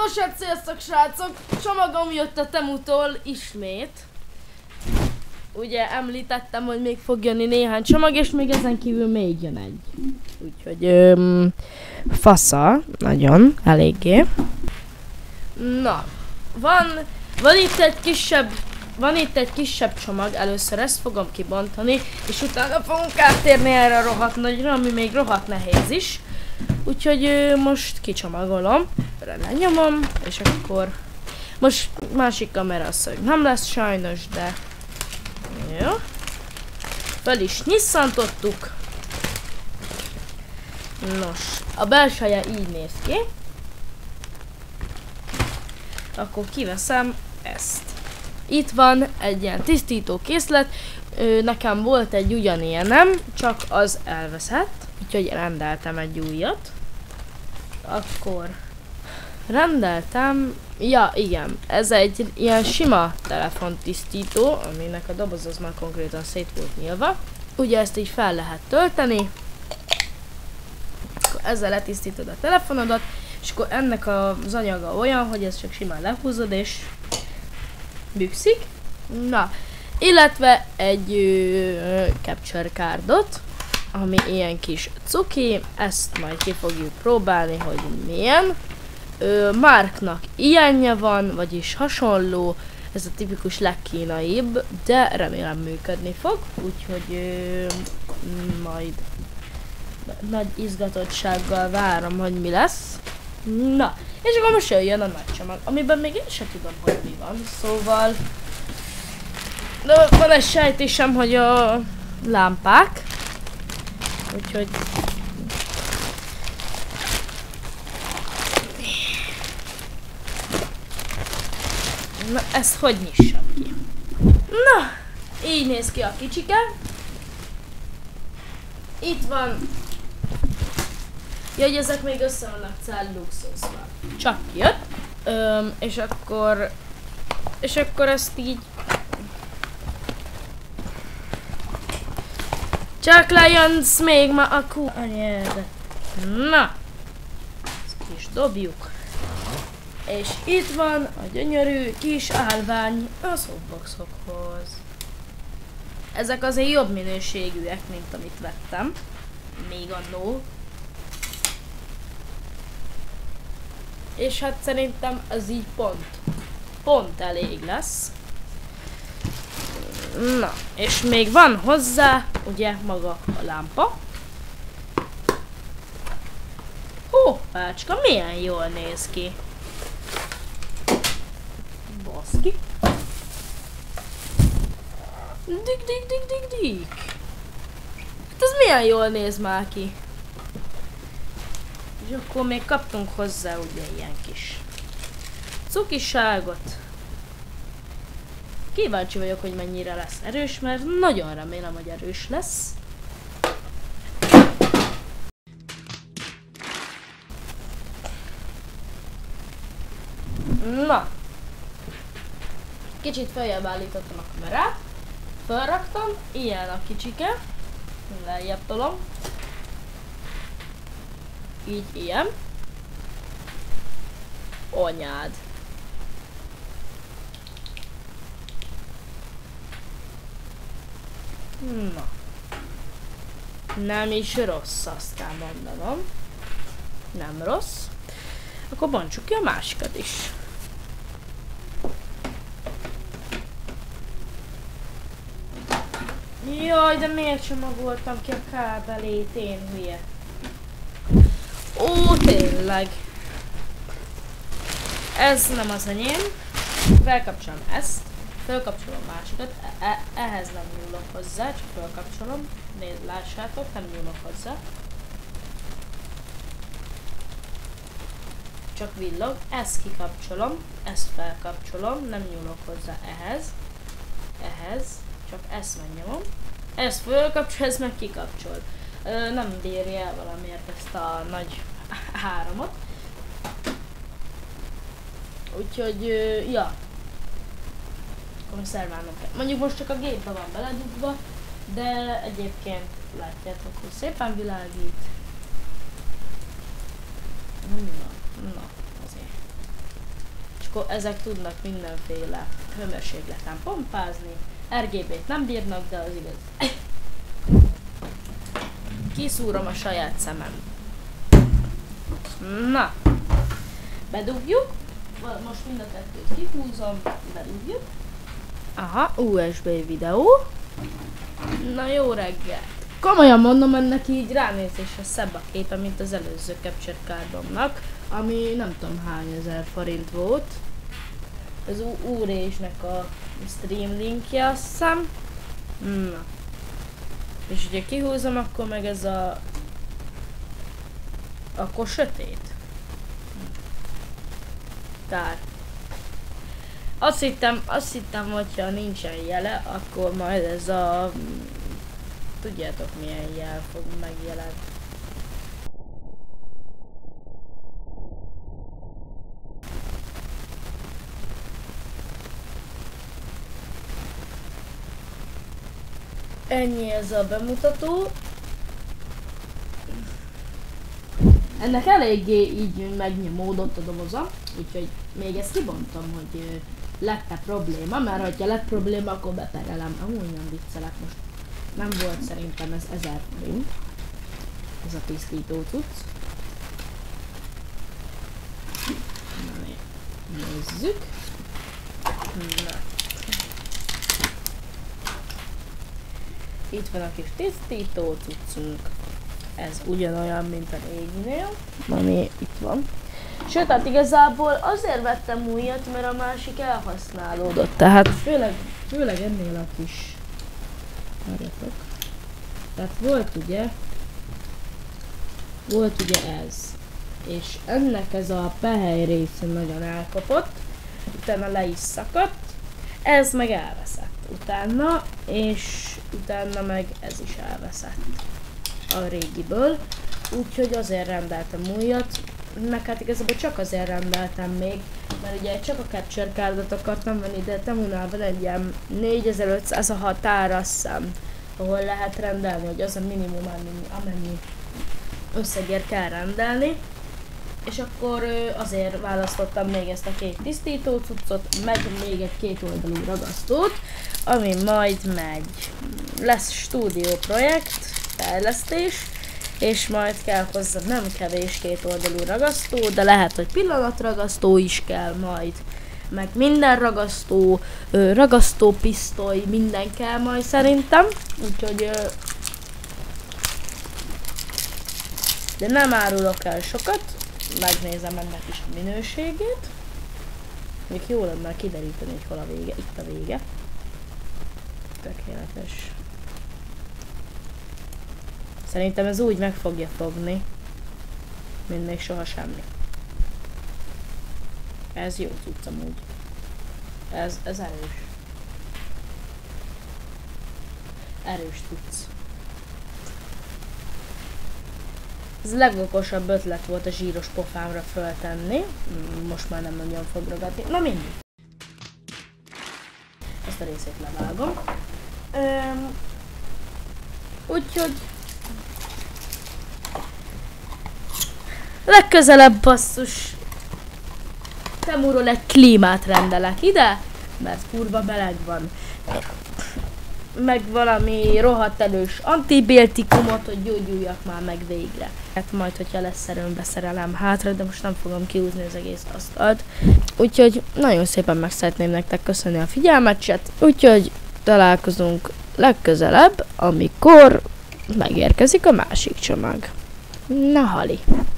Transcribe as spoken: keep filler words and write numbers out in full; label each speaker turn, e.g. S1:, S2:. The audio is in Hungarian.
S1: Nos hát sziasztok srácok! Csomagom jött a Temutól ismét. Ugye említettem, hogy még fog jönni néhány csomag, és még ezen kívül még jön egy. Úgyhogy öm, fasza, nagyon, eléggé. Na, van, van itt egy kisebb, van itt egy kisebb csomag, először ezt fogom kibontani, és utána fogunk áttérni erre a rohadt nagyra, ami még rohadt nehéz is. Úgyhogy ö, most kicsomagolom, lenyomom, és akkor most másik kamera szög nem lesz sajnos, de jó. Fel is nyisszantottuk. Nos, a belseje így néz ki. Akkor kiveszem ezt. Itt van egy ilyen tisztító készlet. Ö, nekem volt egy ugyanilyenem, csak az elveszett. Úgyhogy rendeltem egy újat. Akkor rendeltem, ja igen, ez egy ilyen sima telefontisztító, aminek a doboz az már konkrétan szét volt nyílva. Ugye ezt így fel lehet tölteni, akkor ezzel letisztítod a telefonodat, és akkor ennek az anyaga olyan, hogy ezt csak simán lehúzod és bükszik. Na, illetve egy ö, capture cardot, ami ilyen kis cuki, ezt majd ki fogjuk próbálni, hogy milyen. Ö, Marknak ilyenje van, vagyis hasonló, ez a tipikus legkínaibb, de remélem működni fog, úgyhogy ö, majd nagy izgatottsággal várom, hogy mi lesz. Na, és akkor most jöjjön a nagy csomag, amiben még én sem tudom, hogy mi van, szóval de van egy sejtésem, hogy a lámpák. Úgyhogy na, ezt hogy nyissam ki? Na, így néz ki a kicsike. Itt van. Jaj, ezek még össze vannak celluxoszva. Csak jött. Öm, és akkor és akkor ezt így csak lejönnsz még ma a kú... anyád. Na! Ezt ki is dobjuk. És itt van a gyönyörű kis állvány a softboxokhoz. Ezek azért jobb minőségűek, mint amit vettem. Még annó. És hát szerintem ez így pont. Pont elég lesz. Na, és még van hozzá, ugye, maga a lámpa. Hoppácska, milyen jól néz ki. Baszki. Dik, dik, dik, dik, dik. Hát ez milyen jól néz már ki. És akkor még kaptunk hozzá ugye ilyen kis cukiságot. Kíváncsi vagyok, hogy mennyire lesz erős, mert nagyon remélem, hogy erős lesz. Na. Kicsit feljebb állítottam a kamerát. Felraktam, ilyen a kicsike. Lejjebb tolom. Így ilyen. Anyád. Na. Nem is rossz, aztán mondanom. Nem rossz. Akkor bontsuk ki a másikat is. Jaj, de miért csomagoltam ki a kábelét, én hülye. Ó, tényleg. Ez nem az enyém. Felkapcsolom ezt. Felkapcsolom a másikat, e -e ehhez nem nyúlok hozzá, csak felkapcsolom. Nézd, lássátok, nem nyúlok hozzá. Csak villog, ezt kikapcsolom, ezt felkapcsolom, nem nyúlok hozzá ehhez. Ehhez, csak ezt megnyomom. Ezt felkapcsol, ez meg kikapcsol. Ö, nem bírja el valamiért ezt a nagy áramot. Úgyhogy, ö, ja. Konzerválnom kell. Mondjuk most csak a gépbe van beledugva, de egyébként látjátok, hogy szépen világít. Na, na azért. akkor ezek tudnak mindenféle hőmérsékleten pompázni. er gé bét nem bírnak, de az igaz. Kiszúrom a saját szemem. Na, bedugjuk. Most mind a kettőt kihúzom, bedugjuk. Aha, u es bé videó. Na jó reggel. Komolyan mondom, ennek így ránézésre szebb a képe, mint az előző Capture Cardomnak, ami nem tudom hány ezer forint volt. Az úrésnek a stream linkje, azt hiszem. Na. És ugye kihúzom, akkor meg ez a... Akkor sötét. Kár. Azt hittem, azt hittem, hogyha nincsen jele, akkor majd ez a... Tudjátok milyen jel fog megjelenni. Ennyi ez a bemutató. Ennek eléggé így megnyomódott a doboza, úgyhogy még ezt kibontom, hogy lett-e probléma, mert ha lett probléma, akkor beperelem. Amúgy nem viccelek most. Nem volt szerintem ez ezer forint. Ez a tisztító cucc. Na, nézzük. Na. Itt van a kis tisztító cuccunk. Ez ugyanolyan, mint a réginél, ami itt van. Sőt, hát igazából azért vettem újat, mert a másik elhasználódott. Tehát főleg, főleg ennél a kis... Várjatok. Tehát volt ugye... Volt ugye ez. És ennek ez a pehely része nagyon elkapott. Utána le is szakadt. Ez meg elveszett utána, és utána meg ez is elveszett a régiből. Úgyhogy azért rendeltem újat. Meg hát igazából csak azért rendeltem még, mert ugye csak a Capture Cardot akartam venni, de Temunál van egy ilyen négyezer-ötszáz a határ, azt hiszem, ahol lehet rendelni, hogy az a minimum, amennyi összegért kell rendelni. És akkor azért választottam még ezt a két tisztító cuccot, meg még egy két oldalú ragasztót, ami majd megy. Lesz stúdió projekt, fejlesztés, és majd kell hozzá nem kevés két oldalú ragasztó, de lehet, hogy pillanatragasztó is kell majd. Meg minden ragasztó, ragasztópisztoly, minden kell majd szerintem, úgyhogy... De nem árulok el sokat, megnézem ennek is a minőségét. Még jó lenne kideríteni, hogy hol a vége, itt a vége. Tökéletes. Szerintem ez úgy meg fogja fogni, mint még soha semmi. Ez jó cucc amúgy. Ez, ez erős. Erős cucc. Ez a legokosabb ötlet volt a zsíros pofámra föltenni. Most már nem nagyon fog ragadni. Na mindig. Ezt a részét levágom. Üm, úgyhogy... Legközelebb basszus. Temúról egy klímát rendelek ide, mert kurva meleg van. Meg valami rohadt erős antibiotikumot, hogy gyógyuljak már meg végre. Hát majd, hogyha lesz erőm, beszerelem hátra, de most nem fogom kiúzni az egész asztalt. Úgyhogy nagyon szépen meg szeretném nektek köszönni a figyelmet, chat. Úgyhogy találkozunk legközelebb, amikor megérkezik a másik csomag. Na hali!